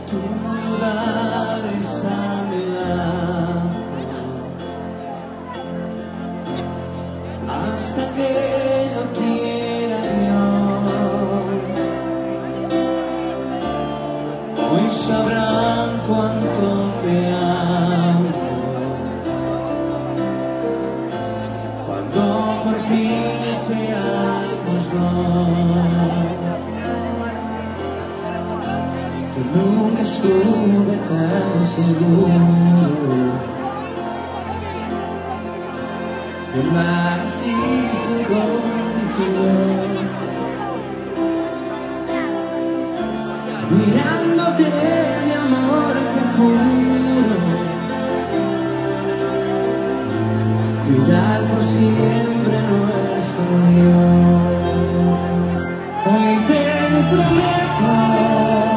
Tu lugar es a mi lado hasta que no quiera Dios. Hoy sabrán cuánto te amo cuando por fin seamos dos. Nunca estuve tan seguro de amar así sin condición. Mirándote, mi amor, te juro cuidar por siempre nuestro unión. Hoy te prometo